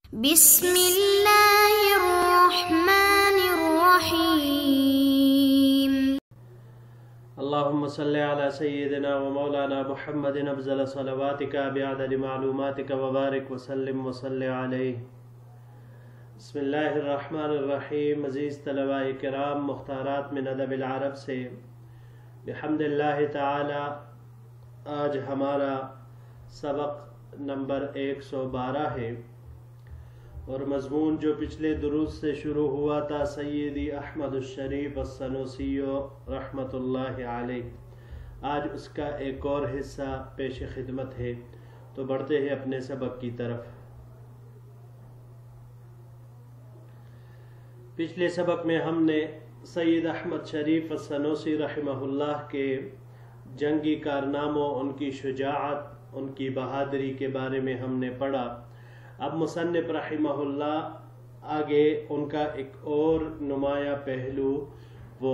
بسم اللہ الرحمن الرحیم اللهم صل على سيدنا ومولانا محمد افضل صلواتك بعدد معلوماتك وبارك وسلم وصل عليه. بسم اللہ الرحمن الرحیم. عزیز طلباء کرام، مختارات من ادب العرب سے بحمد اللہ تعالی آج ہمارا سبق نمبر 112 ہے، اور مضمون جو پچھلے دروس سے شروع ہوا تھا سیدی احمد الشریف السنوسی رحمۃ اللہ علیہ، آج اس کا ایک اور حصہ پیش خدمت ہے. تو بڑھتے ہیں اپنے سبق کی طرف. پچھلے سبق میں ہم نے سید احمد شریف السنوسی رحمہ اللہ کے جنگی کارناموں، ان کی شجاعت، ان کی بہادری کے بارے میں ہم نے پڑھا. اب مصنف رحمہ اللہ آگے ان کا ایک اور نمایاں پہلو وہ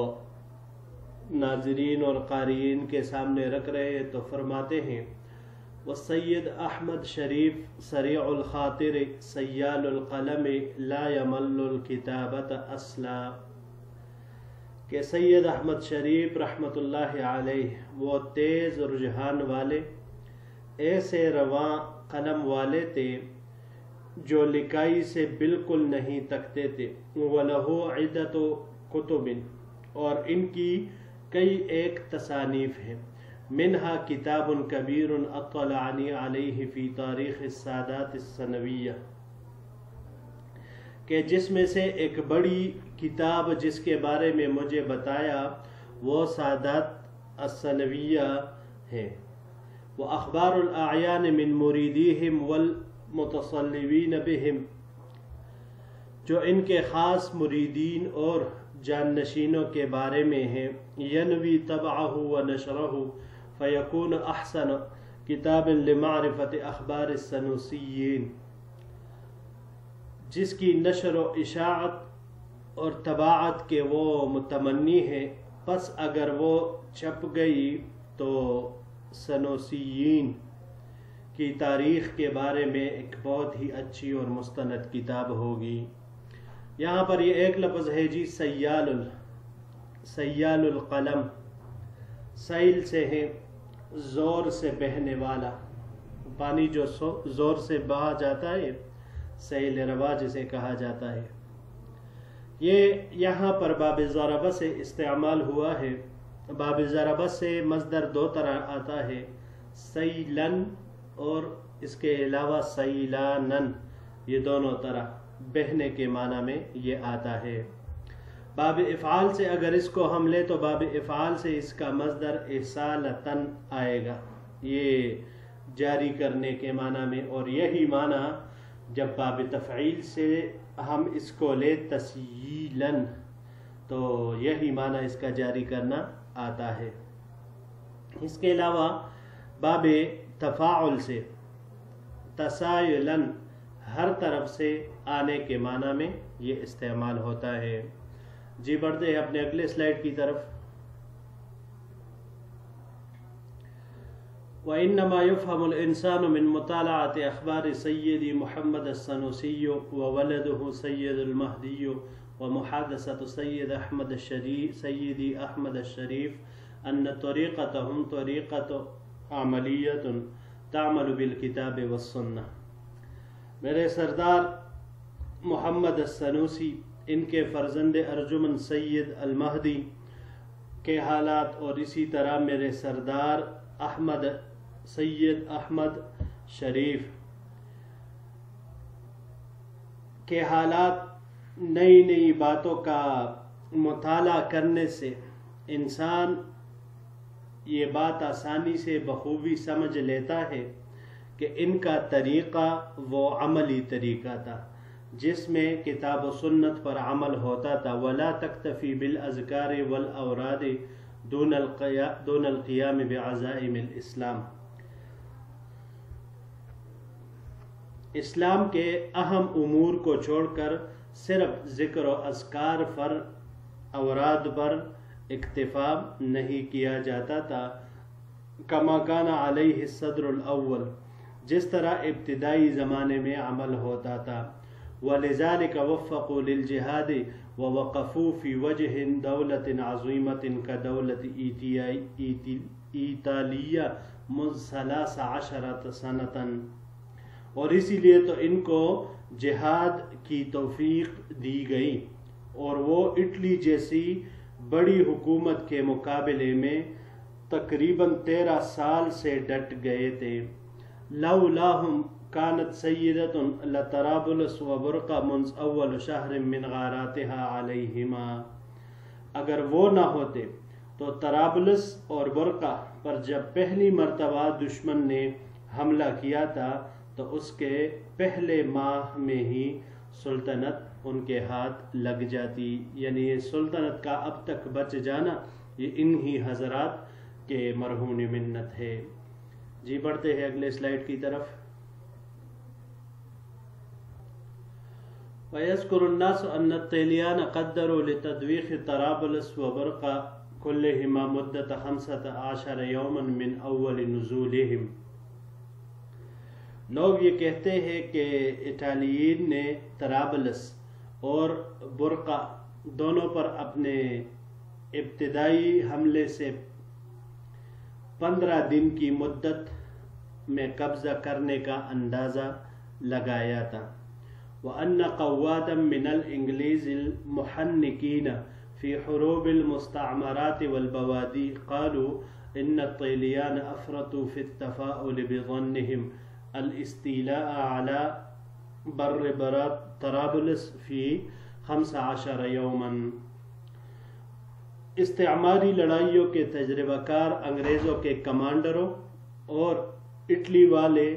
ناظرین اور قارئین کے سامنے رکھ رہے ہیں. تو فرماتے ہیں وسید احمد شریف سریع الخاطر سیال القلم لا یمل الکتابت اصلا، کہ سید احمد شریف رحمۃ اللہ علیہ وہ تیز رجحان والے ایسے رواں قلم والے تھے جو لکائی سے بالکل نہیں تکتے تھے. وَلَهُ عِدَّةُ کتب، اور ان کی کئی ایک تصانیف ہیں. منہا کتاب کبیر اطلعنی علیہ فی تاریخ السادات الثنویہ، کہ جس میں سے ایک بڑی کتاب جس کے بارے میں مجھے بتایا وہ سادات الثنویہ ہے. وَأَخْبَارُ الْأَعْيَانِ مِن مُرِيدِيهِمْ وَالْمُتَصَلِّبِينَ بِهِمْ، جو ان کے خاص مریدین اور جانشینوں کے بارے میں ہیں. يَنْوِي طَبْعَهُ وَنَشْرَهُ فَيَكُونُ أَحْسَنَ كِتَابٍ لِمَعْرِفَةِ أَخْبَارِ السَّنُوسِيِّينَ، جس کی نشر و اشاعت اور طباعت کے وہ متمنی ہیں. پس اگر وہ چھپ گئی تو سنوسیین کی تاریخ کے بارے میں ایک بہت ہی اچھی اور مستند کتاب ہوگی. یہاں پر یہ ایک لفظ ہے جی سیال القلم، سیل سے ہے زور سے بہنے والا، پانی جو زور سے بہا جاتا ہے سیل روا جسے کہا جاتا ہے. یہ یہاں پر باب ضربہ سے استعمال ہوا ہے. باب ضربہ سے مصدر دو طرح آتا ہے، سیلن اور اس کے علاوہ سیلانن، یہ دونوں طرح بہنے کے معنی میں یہ آتا ہے. باب افعال سے اگر اس کو ہم لے تو باب افعال سے اس کا مصدر اصالتن آئے گا، یہ جاری کرنے کے معنی میں. اور یہی معنی جب باب تفعیل سے ہم اس کو لے تسییلن تو یہی معنی اس کا جاری کرنا آتا ہے. اس کے علاوہ باب تفاعل سے تسائلن ہر طرف سے آنے کے معنی میں یہ استعمال ہوتا ہے. جی بڑھتے ہیں اپنے اگلے سلائیڈ کی طرف. وَإِنَّمَا يُفْهَمُ الْإِنسَانُ مِنْ مُطَالَعَةِ أَخْبَارِ سَيِّدِ مُحَمَّدَ السَّنُوسِيُّ وَوَلَدُهُ سَيِّدُ الْمَهْدِيُّ وَمُحَادَثَةُ سَيِّدِ أَحْمَدَ الشَّرِيفِ أَنَّ طَرِيقَتَهُمْ طَرِيقَةٌ عَمَلِيَّةٌ تَعْمَلُ بِالْكِتَابِ وَالسُّنَّةِ. میرے سردار محمد السنوسی، ان کے فرزند ارجمن سید المہدی کے حالات، اور اسی طرح میرے سردار سید احمد شریف کے حالات، نئی نئی باتوں کا مطالعہ کرنے سے انسان یہ بات آسانی سے بخوبی سمجھ لیتا ہے کہ ان کا طریقہ وہ عملی طریقہ تھا جس میں کتاب و سنت پر عمل ہوتا تھا. وَلَا تَكْتَفِي بِالْأَذْكَارِ وَالْأَوْرَادِ دون القیام بعزائم الاسلام، اسلام کے اہم امور کو چھوڑ کر صرف ذکر و اذکار پر، اوراد پر اکتفا نہیں کیا جاتا تھا. کما کان علیہ الصدر الاول، جس طرح ابتدائی زمانے میں عمل ہوتا تھا. وَلِذَلِكَ وَفَّقُوا لِلْجِهَادِ وَوَقَفُوا فِي وَجْهٍ دَوْلَةٍ عَظِيمَةٍ كَدَوْلَةِ ایطالیہ منذ 13 سنة. اور اسی لیے تو ان کو جہاد کی توفیق دی گئی اور وہ اٹلی جیسی بڑی حکومت کے مقابلے میں تقریباً 13 سال سے ڈٹ گئے تھے. لولاہم کانت سیدۃ لطرابلس و برقہ منذ اول شہر من غاراتها علیہما. اگر وہ نہ ہوتے تو طرابلس اور برقہ پر جب پہلی مرتبہ دشمن نے حملہ کیا تھا تو اس کے پہلے ماہ میں ہی سلطنت ان کے ہاتھ لگ جاتی. یعنی یہ سلطنت کا اب تک بچ جانا یہ انہی حضرات کے مرہون منت ہے. جی بڑھتے ہیں اگلے سلائیڈ کی طرف. وَيَذْكُرُ النَّاسُ أَنَّ الطَّلِيَانَ قَدَّرُوا لِتَدْوِيخِ طَرابلس وَبَرْقَ كُلِّهِمَا مُدَّةَ 15 يَوْمًا مِنْ أَوَّلِ نُزُولِهِمْ. لوگ یہ کہتے ہیں کہ اٹالین نے طرابلس اور برقہ دونوں پر اپنے ابتدائی حملے سے 15 دن کی مدت میں قبضہ کرنے کا اندازہ لگایا تھا. وَأَنَّ قَوَّادًا مِنَ الْإِنْگْلِيزِ الْمُحَنِّكِينَ فِي حُرُوبِ الْمُسْتَعْمَرَاتِ وَالْبَوَادِي قَالُوا إِنَّ الطَّلِيَانَ أَفْرَطُوا فِي التَّفَاؤُلِ بِظَنِّهِمْ الاستیلاء علی بر طرابلس فی 15 یوما. استعماری لڑائیوں کے تجربہ کار انگریزوں کے کمانڈروں اور اٹلی والے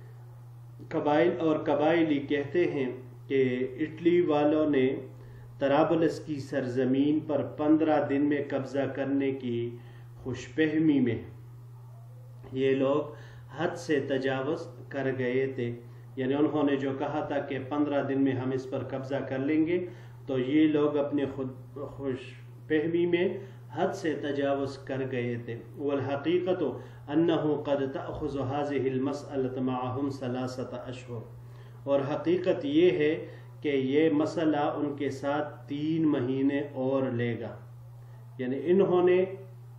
قبائلی کہتے ہیں کہ اٹلی والوں نے طرابلس کی سرزمین پر 15 دن میں قبضہ کرنے کی خوش فہمی میں یہ لوگ حد سے تجاوز کر گئے تھے. یعنی انہوں نے جو کہا تھا کہ 15 دن میں ہم اس پر قبضہ کر لیں گے تو یہ لوگ اپنے خوش فہمی میں حد سے تجاوز کر گئے تھے. والحقیقت انہ قد تأخذ هذه المسألة معهم 3 اشہر. اور حقیقت یہ ہے کہ یہ مسئلہ ان کے ساتھ 3 مہینے اور لے گا. یعنی انہوں نے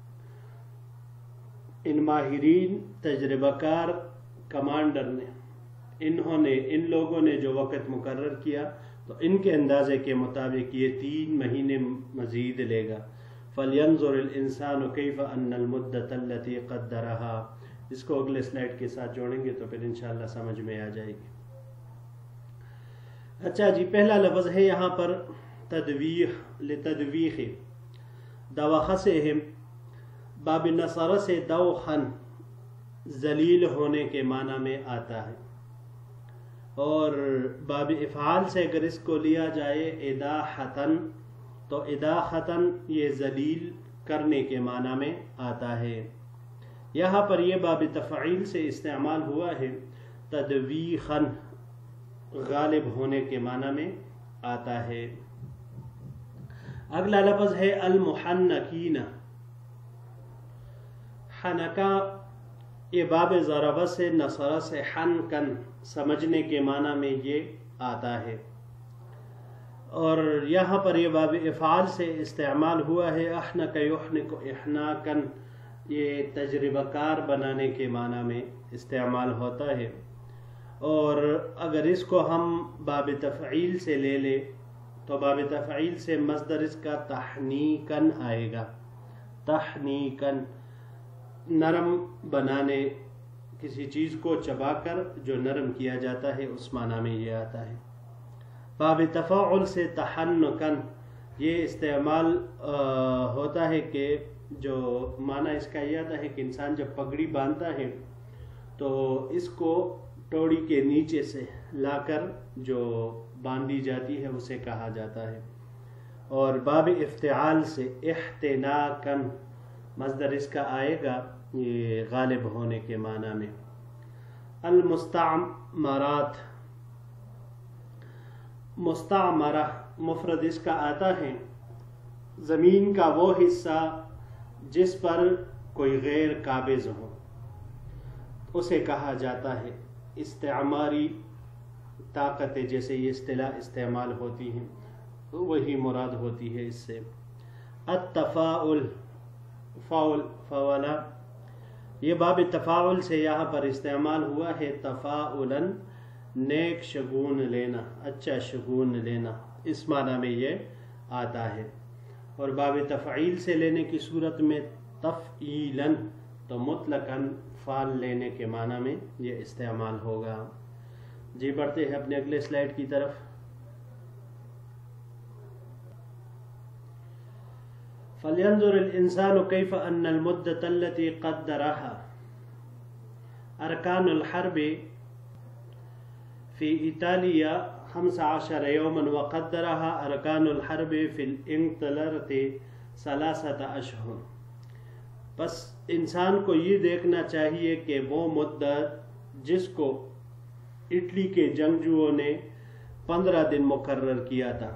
ان ماہرین تجربہ کار کمانڈر نے ان لوگوں نے جو وقت مقرر کیا تو ان کے اندازے کے مطابق یہ 3 مہینے مزید لے گا. فَلْيَنْظُرِ الْإِنسَانُ كَيْفَ أَنَّ الْمُدَّةَ الَّتِي قَدَّرَهَا. اس کو اگلے سلائیڈ کے ساتھ جوڑیں گے تو پھر انشاءاللہ سمجھ میں آ جائے گی. اچھا جی پہلا لفظ ہے یہاں پر تدویخ. لتدویخ دوخسہم باب نصر سے دوخن ذلیل ہونے کے معنی میں آتا ہے. اور باب افعال سے اگر اس کو لیا جائے اداحتن تو اداحتن یہ ذلیل کرنے کے معنی میں آتا ہے. یہاں پر یہ باب تفعیل سے استعمال ہوا ہے تدویخن غالب ہونے کے معنی میں آتا ہے. اگلا لفظ ہے المحنکین. حنکا یہ باب ضربہ سے نصرہ سے حنکن سمجھنے کے معنی میں یہ آتا ہے. اور یہاں پر یہ باب افعال سے استعمال ہوا ہے احنک یحنک احناکن یہ تجربہ کار بنانے کے معنی میں استعمال ہوتا ہے. اور اگر اس کو ہم باب تفعیل سے لے لیں تو باب تفعیل سے مصدر اس کا تحنیکن آئے گا. تحنیکن نرم بنانے کسی چیز کو چبا کر جو نرم کیا جاتا ہے اس معنی میں یہ آتا ہے. باب تفاعل سے تحنکن یہ استعمال ہوتا ہے کہ جو معنی اس کا یہ آتا ہے کہ انسان جب پگڑی باندھتا ہے تو اس کو ٹوڑی کے نیچے سے لا کر جو باندھی جاتی ہے اسے کہا جاتا ہے. اور باب افتعال سے احتناکن مصدر اس کا آئے گا یہ غالب ہونے کے معنی میں. المستعمرات مستعمرہ مفرد اس کا آتا ہے زمین کا وہ حصہ جس پر کوئی غیر قابض ہو اسے کہا جاتا ہے. استعماری طاقتیں جیسے یہ اصطلاح استعمال ہوتی ہیں وہی مراد ہوتی ہے اس سے. التفاعل فاول فولا یہ باب تفاعل سے یہاں پر استعمال ہوا ہے. تفاعلا نیک شگون لینا، اچھا شگون لینا، اس معنی میں یہ آتا ہے. اور باب تفعیل سے لینے کی صورت میں تفعیلا تو مطلقاً فعل لینے کے معنی میں یہ استعمال ہوگا. جی بڑھتے ہیں اپنے اگلے سلائیڈ کی طرف. فَلْيَنْظُرِ الْإِنسَانُ كَيْفَ أَنَّ الْمُدَّةَ الَّتِي قَدَّرَهَا أركان الحرب في إيطاليا 15 يوما وقدرها أركان الحرب في الإنجلترا 3 أشهر. بس انسان کو یہ دیکھنا چاہیے کہ وہ مدت جس کو اٹلی کے جنگجوؤں نے 15 دن مقرر کیا تھا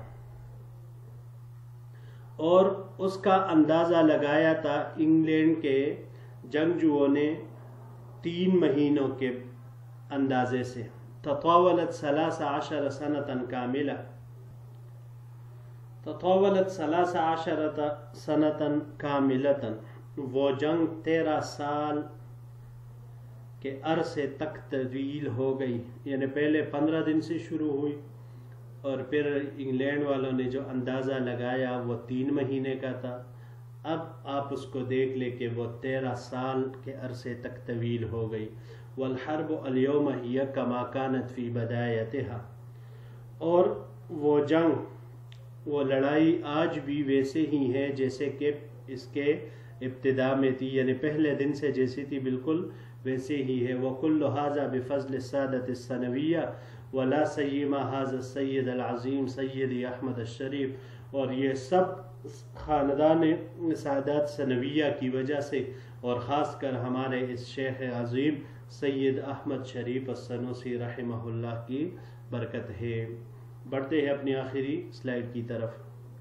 اور اس کا اندازہ لگایا تھا انگلینڈ کے جنگجوؤں نے 3 مہینوں کے اندازے سے. تطاولت 13 سنة كاملة تطاولت 13 سنة كاملة وہ جنگ 13 سال کے عرصے تک طویل ہو گئی. یعنی پہلے 15 دن سے شروع ہوئی اور پھر انگلینڈ والوں نے جو اندازہ لگایا وہ 3 مہینے کا تھا. اب آپ اس کو دیکھ لیں کہ وہ 13 سال کے عرصے تک طویل ہو گئی. والحرب اليوم هي كما كانت في بدايتها اور وہ جنگ وہ لڑائی آج بھی ویسے ہی ہے جیسے کہ اس کے ابتدا میں تھی. یعنی پہلے دن سے جیسی تھی بالکل ویسے ہی ہے. وَكُلُّ هَذَا بِفَضْلِ السَّادَةِ السَّنَوِيَّةِ وَلَا سَيِّمَا هَذَا السَّيِّدَ الْعَظِيمِ سَيِّدِ احمد الشریف اور یہ سب خاندان سعادات ثانویہ کی وجہ سے اور خاص کر ہمارے اس شیخ عظیم سید احمد شریف السنوسی رحمہ اللہ کی برکت ہے. بڑھتے ہیں اپنی آخری سلائیڈ کی طرف.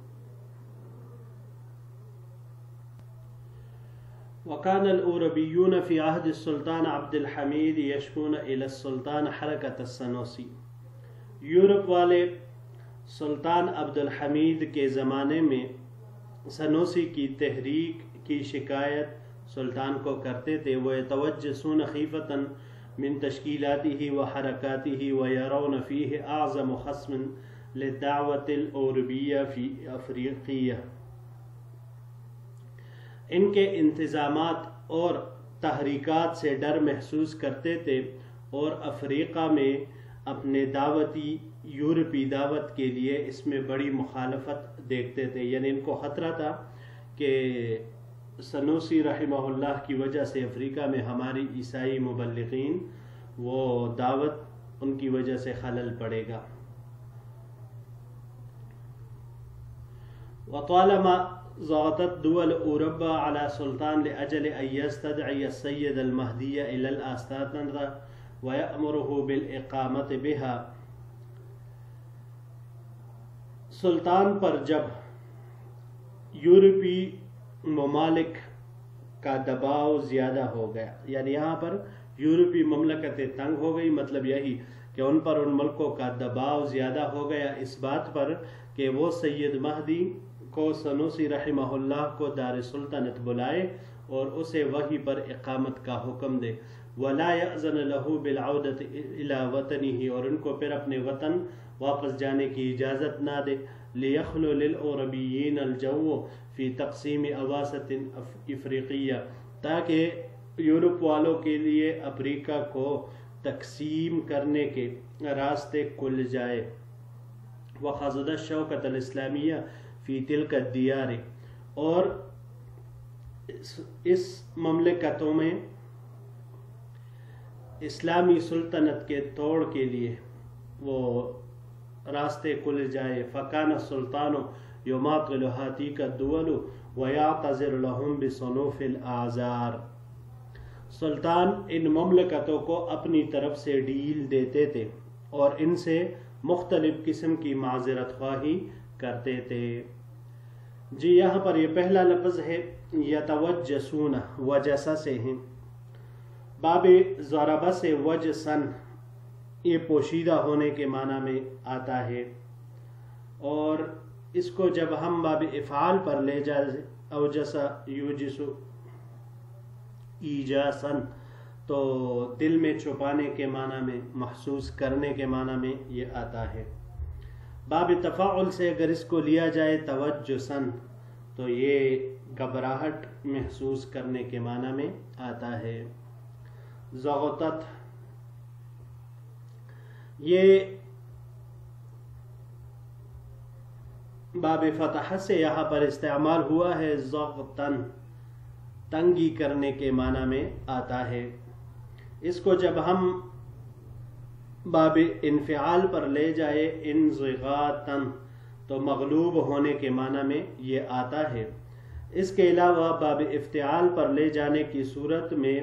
وكان الأوروبيون في عهد السلطان عبد الحميد يشكون إلى السلطان حركة السنوسي. یورپ والے سلطان عبد الحمید کے زمانے میں سنوسی کی تحریک کی شکایت سلطان کو کرتے تھے. وَيَتَوَجَّسُونَ خِيفَةً مِنْ تَشْكِيلَاتِهِ وَحَرَكَاتِهِ وَيَرَوْنَ فِيهِ أَعْظَمُ خَصْمٍ لِلدَّعْوَةِ الْأَوْرُوبِيَّةِ فِي أَفْرِيقِيَّةِ. ان کے انتظامات اور تحریکات سے ڈر محسوس کرتے تھے اور افریقہ میں اپنے دعوتی یورپی دعوت کے لیے اس میں بڑی مخالفت دیکھتے تھے. یعنی ان کو خطرہ تھا کہ سنوسی رحمہ اللہ کی وجہ سے افریقہ میں ہماری عیسائی مبلغین وہ دعوت ان کی وجہ سے خلل پڑے گا. وطالما ضغطت دول اوروبا على سلطان لأجل ان يستدعي السيد المهدي الى الاستانة ويأمره بالاقامة بها. سلطان پر جب یورپی ممالک کا دباؤ زیادہ ہو گیا، یعنی یہاں پر یورپی مملکتیں تنگ ہو گئی، مطلب یہی کہ ان پر ان ملکوں کا دباؤ زیادہ ہو گیا اس بات پر کہ وہ سید مہدی کو سنوسی رحمہ اللہ کو دار سلطنت بلائے اور اسے وہی پر اقامت کا حکم دے. ولا يأذن له بالعودة الى وطنه اور ان کو پھر اپنے وطن واپس جانے کی اجازت نہ دے. ليخلو للأوروبيين الجو في تقسيم اواسط افریقیہ تاکہ یورپ والوں کے لیے افریقہ کو تقسیم کرنے کے راستے کھل جائے. وخزد الشوکۃ الاسلامیہ فی تلک الدیار اور اس مملکتوں میں اسلامی سلطنت کے توڑ کے لیے وہ راستے کھل جائے. فکان السلطان یماطل ہاتیک الدول ویعتذر لهم بصنوف الاعذار. سلطان ان مملکتوں کو اپنی طرف سے ڈیل دیتے تھے اور ان سے مختلف قسم کی معذرت خواہی کرتے تھے. جی یہاں پر یہ پہلا لفظ ہے یتوجسون، وجسہ سے ہیں. باب ضربہ سے وجسن یہ پوشیدہ ہونے کے معنی میں آتا ہے، اور اس کو جب ہم باب افعال پر لے جائے اوجسا یوجسو ایجاسن تو دل میں چھپانے کے معنی میں، محسوس کرنے کے معنی میں یہ آتا ہے۔ باب تفاعل سے اگر اس کو لیا جائے توجسن تو یہ گھبراہٹ محسوس کرنے کے معنی میں آتا ہے۔ زغطت، یہ باب فتح سے یہاں پر استعمال ہوا ہے، زغطن تنگی کرنے کے معنی میں آتا ہے۔ اس کو جب ہم باب انفعال پر لے جائے انزغاطن تو مغلوب ہونے کے معنی میں یہ آتا ہے۔ اس کے علاوہ باب افتعال پر لے جانے کی صورت میں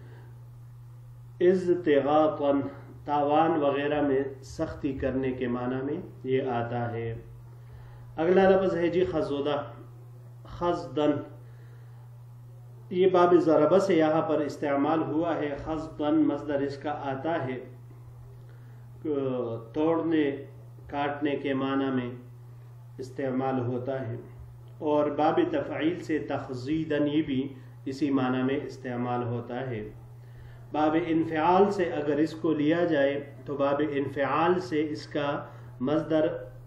ازتغاطن تاوان وغیرہ میں سختی کرنے کے معنی میں یہ آتا ہے۔ اگلا لفظ ہے جی خزدہ، خزدن، یہ باب ضربہ سے یہاں پر استعمال ہوا ہے۔ خزدن مصدر اس کا آتا ہے توڑنے کاٹنے کے معنی میں استعمال ہوتا ہے، اور باب تفعیل سے تخزیدن یہ بھی اسی معنی میں استعمال ہوتا ہے۔ باب انفعال سے اگر اس کو لیا جائے تو باب انفعال سے اس کا مصدر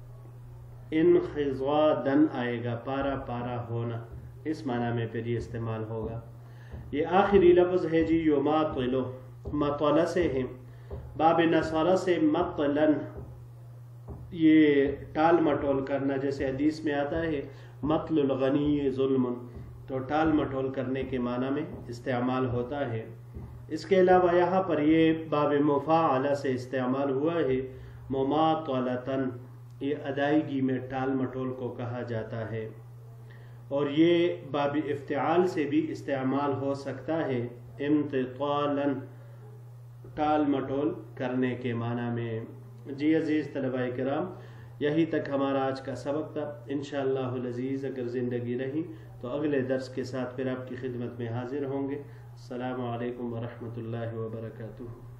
انخضادن آئے گا، پارا پارا ہونا، اس معنی میں پھر یہ استعمال ہوگا۔ یہ آخری لفظ ہے جی یماطلو، مطلع سے ہے۔ باب نصارہ سے مطلن، یہ ٹال مٹول کرنا، جیسے حدیث میں آتا ہے مطل الغنی ظلم، تو ٹال مٹول کرنے کے معنی میں استعمال ہوتا ہے۔ اس کے علاوہ یہاں پر یہ باب مفاعلہ سے استعمال ہوا ہے، مماطلتن، یہ ادائیگی میں ٹال مٹول کو کہا جاتا ہے، اور یہ باب افتعال سے بھی استعمال ہو سکتا ہے، امتطالن، ٹال مٹول کرنے کے معنی میں۔ جی عزیز طلباء کرام، یہی تک ہمارا آج کا سبق تھا۔ انشاءاللہ العزیز اگر زندگی رہی تو اگلے درس کے ساتھ پھر آپ کی خدمت میں حاضر ہوں گے۔ السلام علیکم ورحمۃ اللہ وبرکاتہ۔